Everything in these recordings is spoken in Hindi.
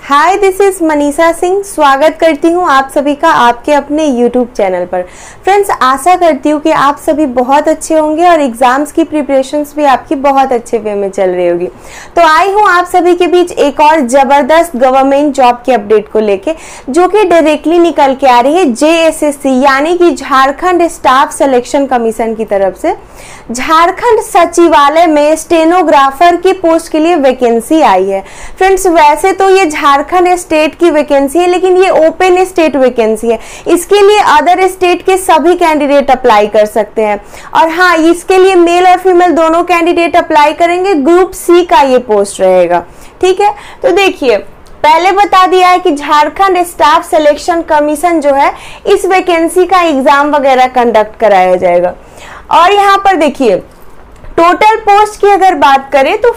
Hi, this is Manisha Singh. स्वागत करती हूँ आप सभी का आपके अपने यूट्यूब चैनल पर। फ्रेंड्स, आशा करती हूँ कि आप सभी बहुत अच्छे होंगे और एग्जाम्स की प्रिपरेशंस भी आपकी बहुत अच्छे वे में चल रही होगी। तो आई हूँ आप सभी के बीच एक और जबरदस्त गवर्नमेंट जॉब के अपडेट को लेके, जो कि डायरेक्टली निकल के आ रही है JSSC यानी कि झारखंड स्टाफ सिलेक्शन कमीशन की तरफ से। झारखंड सचिवालय में स्टेनोग्राफर की पोस्ट के लिए वैकेंसी आई है। फ्रेंड्स, वैसे तो ये झारखंड स्टेट की वैकेंसी है, लेकिन ये ओपन स्टेट वैकेंसी है। इसके लिए अदर स्टेट के सभी कैंडिडेट अप्लाई कर सकते हैं। और हाँ, इसके लिए मेल और फीमेल दोनों कैंडिडेट अप्लाई करेंगे। ग्रुप C का ये पोस्ट रहेगा। ठीक है, तो देखिए, पहले बता दिया है कि झारखंड स्टाफ सिलेक्शन कमीशन जो है, इस वैकेंसी का एग्जाम वगैरह कंडक्ट कराया जाएगा। और यहाँ पर देखिए, टोटल पोस्ट की अगर बात करें तो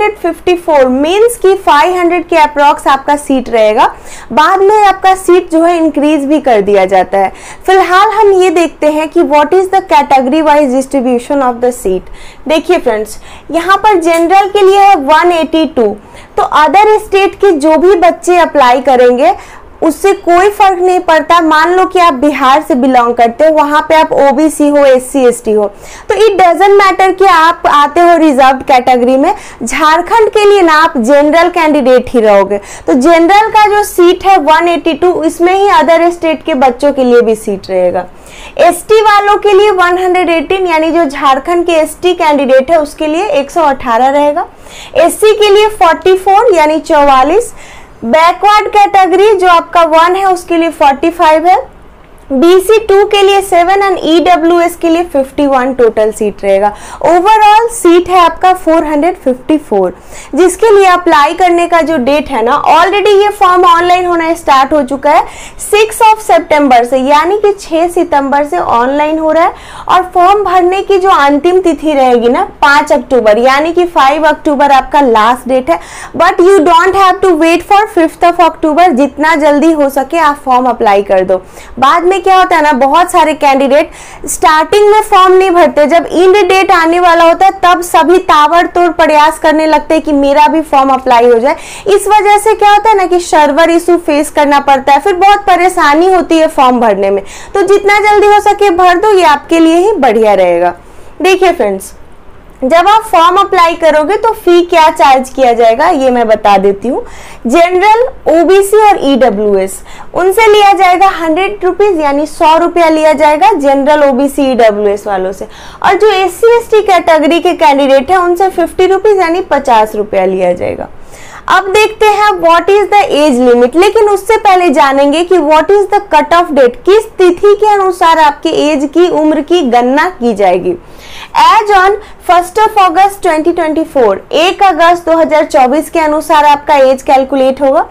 454 मीन्स की 500 के अप्रॉक्स आपका सीट रहेगा। बाद में आपका सीट जो है इंक्रीज भी कर दिया जाता है। फिलहाल हम ये देखते हैं कि what is the category wise distribution of the seat. देखिए फ्रेंड्स, यहाँ पर जनरल के लिए है 182। तो अदर स्टेट के जो भी बच्चे अप्लाई करेंगे उससे कोई फर्क नहीं पड़ता। मान लो कि आप बिहार से बिलोंग करते हो, वहां पे आप OBC हो, SC ST हो, तो इट डजंट मैटर कि आप आते हो रिजर्व कैटेगरी में। झारखंड के लिए ना आप जनरल कैंडिडेट ही रहोगे। तो जनरल का जो सीट है 182, इसमें ही अदर स्टेट के बच्चों के लिए भी सीट रहेगा। ST वालों के लिए 118 यानी जो झारखंड के ST कैंडिडेट है उसके लिए 118 रहेगा। SC के लिए 44 यानी 44। बैकवर्ड कैटेगरी जो आपका 1 है उसके लिए 45 है। BC 2 के लिए 7 एंड EWS के लिए 51 टोटल सीट रहेगा। ओवरऑल सीट है आपका 454, जिसके लिए अप्लाई करने का जो डेट है ना, ऑलरेडी ये फॉर्म ऑनलाइन होना स्टार्ट हो चुका है 6 सितंबर से, यानी कि 6 सितंबर से ऑनलाइन हो रहा है। और फॉर्म भरने की जो अंतिम तिथि रहेगी ना 5 अक्टूबर, यानी कि 5 अक्टूबर आपका लास्ट डेट है। But you don't have to wait for 5 October. जितना जल्दी हो सके आप फॉर्म अप्लाई कर दो। बाद में क्या होता है ना, बहुत सारे कैंडिडेट स्टार्टिंग में फॉर्म नहीं भरते, जब एंड डेट आने वाला होता है तब सभी ताबड़तोड़ प्रयास करने लगते हैं कि मेरा भी फॉर्म अप्लाई हो जाए। इस वजह से क्या होता है ना कि सर्वर इशू फेस करना पड़ता है, फिर बहुत परेशानी होती है फॉर्म भरने में। तो जितना जल्दी हो सके भर दो, ये आपके लिए ही बढ़िया रहेगा। देखिए फ्रेंड्स, जब आप फॉर्म अप्लाई करोगे तो फी क्या चार्ज किया जाएगा ये मैं बता देती हूँ। जनरल, OBC और EWS उनसे लिया जाएगा 100 रुपीज यानी 100 रुपया लिया जाएगा जनरल, OBC, EWS वालों से। और जो SC ST कैटेगरी के कैंडिडेट है उनसे 50 रुपीज यानी 50 रुपया लिया जाएगा। अब देखते हैं what is the age limit, लेकिन उससे पहले जानेंगे कि what is the cut off date, किस तिथि के अनुसार आपके एज की, उम्र की गणना की जाएगी। एज ऑन 1 अगस्त 2024, 1 अगस्त 2024 के अनुसार आपका एज कैलकुलेट होगा।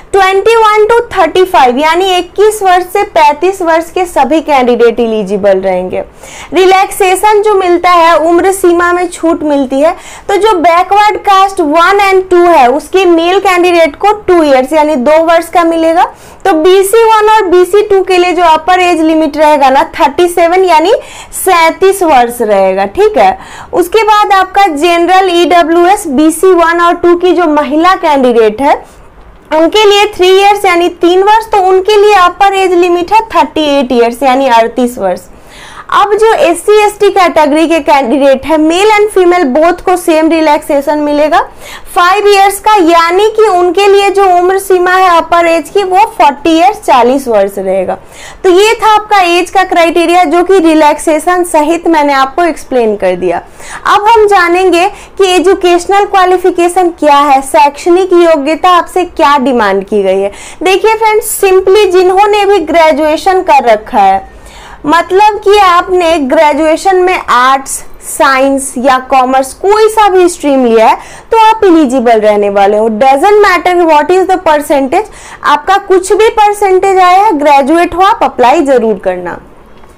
21 to 35 यानी 21 वर्ष से 35 वर्ष के सभी कैंडिडेट एलिजिबल रहेंगे। रिलैक्सेशन जो मिलता है, उम्र सीमा में छूट मिलती है। तो जो बैकवर्ड कास्ट 1 और 2 है उसके मेल कैंडिडेट को 2 इयर्स यानी 2 वर्ष का मिलेगा। तो BC 1 और BC 2 के लिए जो अपर एज लिमिट रहेगा ना 37 यानी 37 वर्ष रहेगा। ठीक है, उसके बाद आपका जनरल, EWS, BC 1 और 2 की जो महिला कैंडिडेट है उनके लिए 3 इयर्स यानी 3 वर्ष। तो उनके लिए अपर एज लिमिट है 38 इयर्स यानी 38 वर्ष। अब जो SC ST कैटेगरी के कैंडिडेट है, मेल एंड फीमेल बोथ को सेम रिलैक्सेशन मिलेगा 5 इयर्स का, यानी कि उनके लिए जो उम्र सीमा है अपर एज की वो 40 इयर्स 40 वर्ष रहेगा। तो ये था आपका एज का क्राइटेरिया, जो कि रिलैक्सेशन सहित मैंने आपको एक्सप्लेन कर दिया। अब हम जानेंगे कि एजुकेशनल क्वालिफिकेशन क्या है, शैक्षणिक योग्यता आपसे क्या डिमांड की गई है। देखिए फ्रेंड्स, सिंपली जिन्होंने भी ग्रेजुएशन कर रखा है, मतलब कि आपने ग्रेजुएशन में आर्ट्स, साइंस या कॉमर्स कोई सा भी स्ट्रीम लिया है तो आप एलिजिबल रहने वाले हो। Doesn't matter what is the percentage, आपका कुछ भी परसेंटेज आया है, ग्रेजुएट हो आप, अप्लाई जरूर करना।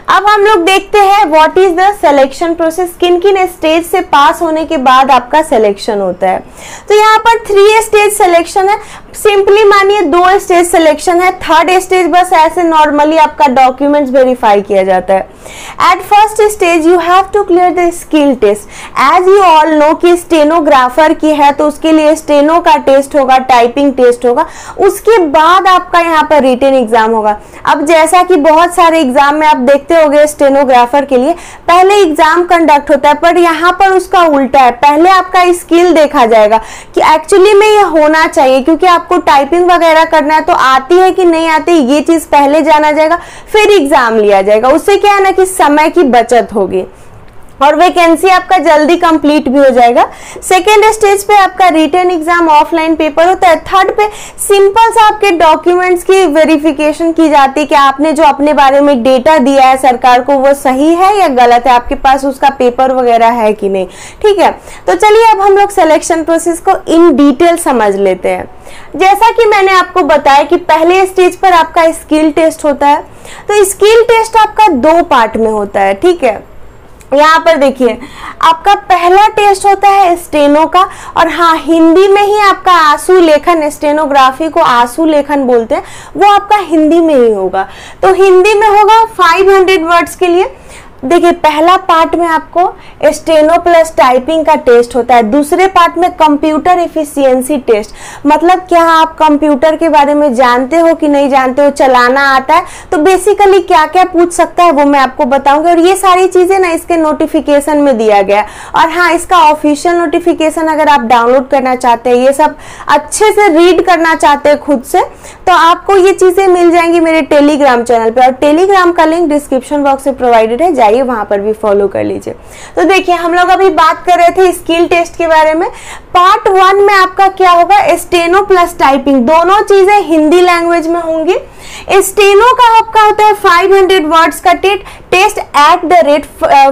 अब हम लोग देखते हैं what is the selection process, किन किन स्टेज से पास होने के बाद आपका सिलेक्शन होता है। तो यहाँ पर 3 स्टेज सिलेक्शन है, सिंपली मानिए 2 स्टेज सिलेक्शन है, 3rd स्टेज बस ऐसे नॉर्मली आपका डॉक्यूमेंट्स वेरीफाई किया जाता है। At first stage you have to clear the skill test. As you all know कि स्टेनोग्राफर की है तो उसके लिए स्टेनो का टेस्ट होगा, टाइपिंग टेस्ट होगा, उसके बाद आपका यहाँ पर रिटन एग्जाम होगा। अब जैसा कि बहुत सारे एग्जाम में आप देखते होंगे स्टेनोग्राफर के लिए पहले एग्जाम कंडक्ट होता है, पर यहाँ पर उसका उल्टा है, पहले आपका स्किल देखा जाएगा कि एक्चुअली में ये होना चाहिए, क्योंकि आपको टाइपिंग वगैरह करना है तो आती है कि नहीं आती ये चीज पहले जाना जाएगा, फिर एग्जाम लिया जाएगा। उससे क्या है ना कि समय की बचत होगी और वैकेंसी आपका जल्दी कंप्लीट भी हो जाएगा। सेकेंड स्टेज पे आपका रिटन एग्जाम ऑफलाइन पेपर होता है। 3rd पे सिंपल सा आपके डॉक्यूमेंट्स की वेरिफिकेशन की जाती है कि आपने जो अपने बारे में डेटा दिया है सरकार को वो सही है या गलत है, आपके पास उसका पेपर वगैरह है कि नहीं। ठीक है, तो चलिए अब हम लोग सिलेक्शन प्रोसेस को इन डिटेल समझ लेते हैं। जैसा कि मैंने आपको बताया कि पहले स्टेज पर आपका स्किल टेस्ट होता है, तो स्किल टेस्ट आपका 2 पार्ट में होता है। ठीक है, यहाँ पर देखिए आपका पहला टेस्ट होता है स्टेनो का, और हाँ हिंदी में ही आपका आंसू लेखन, स्टेनोग्राफी को आंसू लेखन बोलते हैं, वो आपका हिंदी में ही होगा। तो हिंदी में होगा 500 वर्ड्स के लिए। देखिए पहला पार्ट में आपको स्टेनो प्लस टाइपिंग का टेस्ट होता है, दूसरे पार्ट में कंप्यूटर एफिशिएंसी टेस्ट, मतलब क्या आप कंप्यूटर के बारे में जानते हो कि नहीं जानते हो, चलाना आता है, तो बेसिकली क्या क्या पूछ सकता है वो मैं आपको बताऊंगी। और ये सारी चीजें ना इसके नोटिफिकेशन में दिया गया, और हाँ इसका ऑफिशियल नोटिफिकेशन अगर आप डाउनलोड करना चाहते हैं, ये सब अच्छे से रीड करना चाहते हैं खुद से, तो आपको ये चीजें मिल जाएंगी मेरे टेलीग्राम चैनल पे, और टेलीग्राम का लिंक डिस्क्रिप्शन बॉक्स में प्रोवाइडेड है, जाइए वहां पर भी फॉलो कर लीजिए। तो देखिए हम लोग अभी बात कर रहे थे स्किल टेस्ट के बारे में। पार्ट 1 में आपका क्या होगा, स्टेनो प्लस टाइपिंग, दोनों चीजें हिंदी लैंग्वेज में होंगी। स्टेनो का आपका होता है 500 वर्ड्स का test at the rate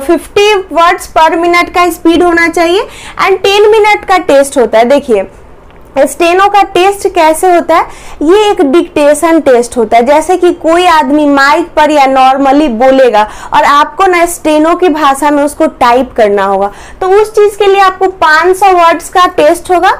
50 words per minute का स्पीड होना चाहिए, एंड 10 मिनट का टेस्ट होता है। देखिए स्टेनो का टेस्ट कैसे होता है, ये एक डिक्टेशन टेस्ट होता है, जैसे कि कोई आदमी माइक पर या नॉर्मली बोलेगा और आपको ना स्टेनो की भाषा में उसको टाइप करना होगा, तो उस चीज के लिए आपको 500 वर्ड्स का टेस्ट होगा।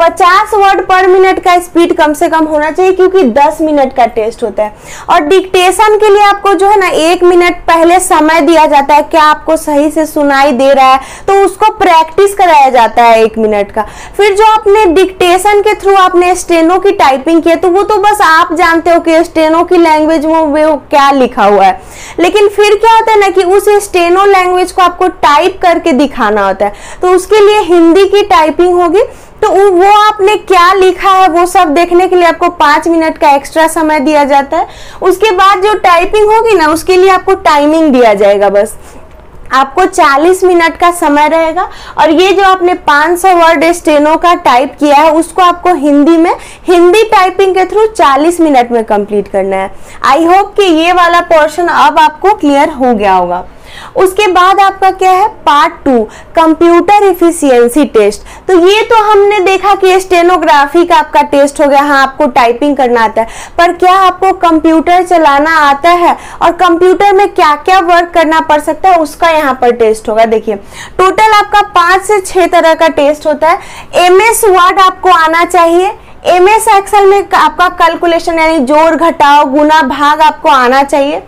50 वर्ड पर मिनट का स्पीड कम से कम होना चाहिए, क्योंकि 10 मिनट का टेस्ट होता है। और डिक्टेशन के लिए आपको जो है ना 1 मिनट पहले समय दिया जाता है, क्या आपको सही से सुनाई दे रहा है, तो उसको प्रैक्टिस कराया जाता है 1 मिनट का। फिर जो आपने डिक्टेशन के थ्रू आपने स्टेनो की टाइपिंग की है, तो वो तो बस आप जानते हो कि स्टेनो की लैंग्वेज में वो क्या लिखा हुआ है, लेकिन फिर क्या होता है ना कि उस स्टेनो लैंग्वेज को आपको टाइप करके दिखाना होता है, तो उसके लिए हिंदी की टाइपिंग होगी। तो वो आपने क्या लिखा है वो सब देखने के लिए आपको 5 मिनट का एक्स्ट्रा समय दिया जाता है। उसके बाद जो टाइपिंग होगी ना उसके लिए आपको टाइमिंग दिया जाएगा, बस आपको 40 मिनट का समय रहेगा। और ये जो आपने 500 वर्ड स्टेनो का टाइप किया है उसको आपको हिंदी में हिंदी टाइपिंग के थ्रू 40 मिनट में कंप्लीट करना है। आई होप कि ये वाला पोर्शन अब आपको क्लियर हो गया होगा। उसके बाद आपका क्या है, पार्ट 2 कंप्यूटर एफिशिएंसी टेस्ट। तो ये तो हमने देखा कि स्टेनोग्राफी का आपका टेस्ट हो गया, हाँ आपको टाइपिंग करना आता है, पर क्या आपको कंप्यूटर चलाना आता है और कंप्यूटर में क्या क्या वर्क करना पड़ सकता है उसका यहाँ पर टेस्ट होगा। देखिए टोटल आपका 5 से 6 तरह का टेस्ट होता है। MS वर्ड आपको आना चाहिए, MS एक्सेल में आपका कैलकुलेशन यानी जोड़ घटाव गुना भाग आपको आना चाहिए।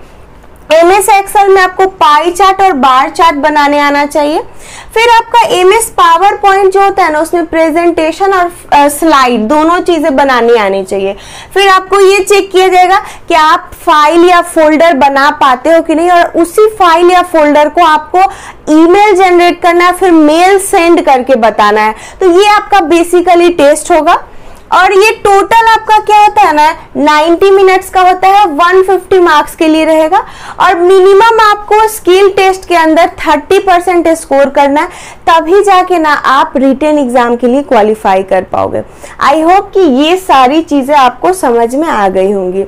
MS एक्सेल में आपको पाई चार्ट और बार चार्ट बनाने आना चाहिए। फिर आपका MS पावर पॉइंट जो होता है ना उसमें प्रेजेंटेशन और स्लाइड दोनों चीजें बनानी आनी चाहिए। फिर आपको ये चेक किया जाएगा कि आप फाइल या फोल्डर बना पाते हो कि नहीं, और उसी फाइल या फोल्डर को आपको ईमेल जनरेट करना है, फिर मेल सेंड करके बताना है। तो ये आपका बेसिकली टेस्ट होगा। और ये टोटल आपका क्या होता है ना 90 मिनट्स का होता है, 150 मार्क्स के लिए रहेगा। और मिनिमम आपको स्किल टेस्ट के अंदर 30% स्कोर करना है, तभी जाके ना आप रिटन एग्जाम के लिए क्वालिफाई कर पाओगे। आई होप कि ये सारी चीजें आपको समझ में आ गई होंगी।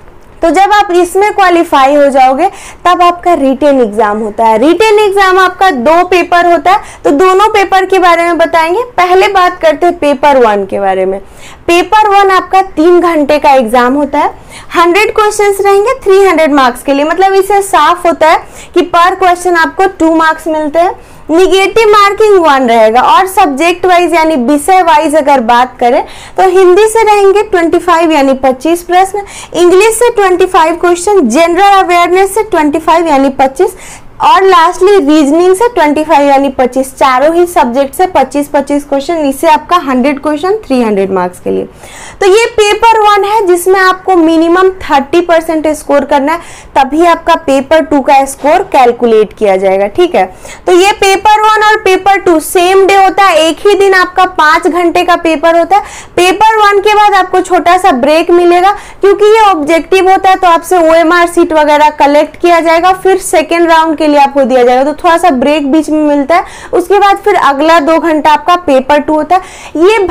तो जब आप इसमें क्वालिफाई हो जाओगे तब आपका रिटन एग्जाम होता है। रिटन एग्जाम आपका 2 पेपर होता है, तो दोनों पेपर के बारे में बताएंगे। पहले बात करते हैं पेपर 1 के बारे में। पेपर 1 आपका 3 घंटे का एग्जाम होता है। 100 क्वेश्चंस रहेंगे 300 मार्क्स के लिए, मतलब इससे साफ होता है कि पर क्वेश्चन आपको 2 मार्क्स मिलते हैं। निगेटिव मार्किंग 1 रहेगा। और सब्जेक्ट वाइज यानी विषय वाइज अगर बात करें तो हिंदी से रहेंगे 25 यानी 25 प्रश्न, इंग्लिश से 25 क्वेश्चन, जनरल अवेयरनेस से 25 यानी 25 और लास्टली रीजनिंग से 25 यानी 25। चारों ही सब्जेक्ट से 25-25 क्वेश्चन, इससे आपका 100 क्वेश्चन 300 मार्क्स के लिए। तो ये पेपर 1 है जिसमें आपको मिनिमम 30% स्कोर करना है, तभी आपका पेपर 2 का स्कोर कैलकुलेट किया जाएगा। ठीक है, तो ये पेपर 1 और पेपर 2 सेम डे होता है, एक ही दिन आपका 5 घंटे का पेपर होता है। पेपर 1 के बाद आपको छोटा सा ब्रेक मिलेगा, क्योंकि ये ऑब्जेक्टिव होता है तो आपसे OMR सीट वगैरह कलेक्ट किया जाएगा, फिर सेकेंड राउंड के लिए आपको दिया जाएगा, तो थोड़ा सा ब्रेक बीच में मिलता है। उसके बाद फिर अगला 2 घंटा आपका पेपर 2 होता है। ये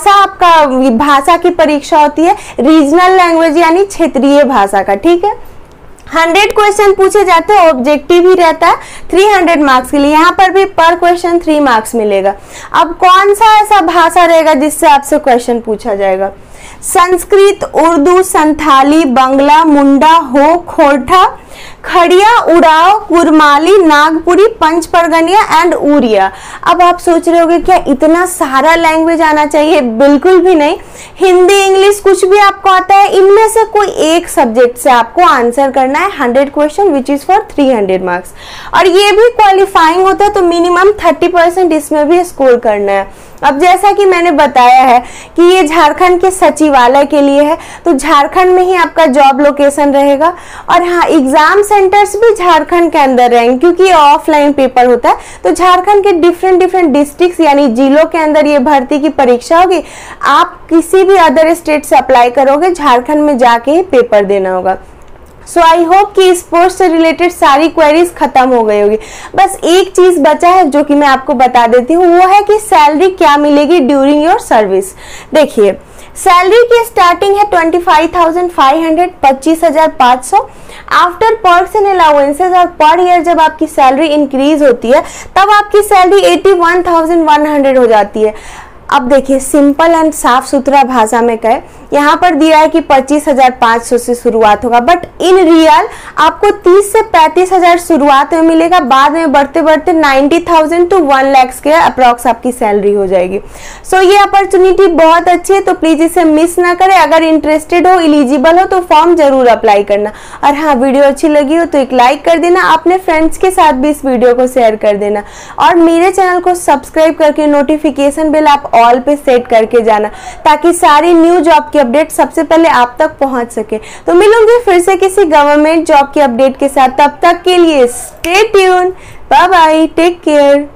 भाषा की परीक्षा होती है, रीजनल लैंग्वेज यानी क्षेत्रीय भाषा का। ठीक है, 100 क्वेश्चन पूछे जाते हैं, ऑब्जेक्टिव ही रहता है 300 मार्क्स के लिए। यहाँ पर भी पर क्वेश्चन 3 मार्क्स मिलेगा। अब कौन सा ऐसा भाषा रहेगा जिससे आपसे क्वेश्चन पूछा जाएगा? संस्कृत, उर्दू, संथाली, बंगला, मुंडा, हो, खोरठा, खड़िया, उड़ाव, कुरमाली, नागपुरी, पंच परगनिया एंड उड़िया। अब आप सोच रहे होंगे क्या इतना सारा लैंग्वेज आना चाहिए? बिल्कुल भी नहीं। हिंदी, इंग्लिश कुछ भी आपको आता है, इनमें से कोई एक सब्जेक्ट से आपको आंसर करना है 100 question which is for 300 marks. और ये भी क्वालिफाइंग होता है, तो मिनिमम 30% इसमें भी स्कोर करना है। अब जैसा कि मैंने बताया है कि ये झारखंड के सचिवालय के लिए है, तो झारखंड में ही आपका जॉब लोकेशन रहेगा। और हाँ, एग्जाम सेंटर्स भी झारखंड के अंदर रहेंगे, क्योंकि ये ऑफलाइन पेपर होता है, तो झारखंड के डिफरेंट डिस्ट्रिक्ट यानी जिलों के अंदर ये भर्ती की परीक्षा होगी। आप किसी भी अदर स्टेट से अप्लाई करोगे, झारखंड में जाके ही पेपर देना होगा। सो आई होप कि स्पोर्ट्स से रिलेटेड सारी क्वेरीज खत्म हो गई होगी। बस एक चीज बचा है जो कि मैं आपको बता देती हूँ, वो है कि सैलरी क्या मिलेगी ड्यूरिंग योर सर्विस। देखिए, सैलरी की स्टार्टिंग है 25,500, 25,500। आफ्टर पर्क्स एंड अलाउंसेस और पर ईयर जब आपकी सैलरी इंक्रीज होती है, तब आपकी सैलरी 81,100 हो जाती है। अब देखिए, सिंपल एंड साफ सुथरा भाषा में कहे, यहाँ पर दिया है कि 25,500 से शुरुआत होगा, बट इन रियल आपको 30 से 35,000 शुरुआत में मिलेगा, बाद में बढ़ते बढ़ते 90,000 टू 1 लाख के अप्रॉक्स आपकी सैलरी हो जाएगी। सो ये अपॉर्चुनिटी बहुत अच्छी है, तो प्लीज इसे मिस ना करें। अगर इंटरेस्टेड हो, एलिजिबल हो, तो फॉर्म जरूर अप्लाई करना। और हाँ, वीडियो अच्छी लगी हो तो एक लाइक कर देना, अपने फ्रेंड्स के साथ भी इस वीडियो को शेयर कर देना, और मेरे चैनल को सब्सक्राइब करके नोटिफिकेशन बेल आप ऑल पे सेट करके जाना, ताकि सारी न्यू जॉब की अपडेट सबसे पहले आप तक पहुंच सके। तो मिलूंगी फिर से किसी गवर्नमेंट जॉब की अपडेट के साथ, तब तक के लिए stay tune, bye bye, take care.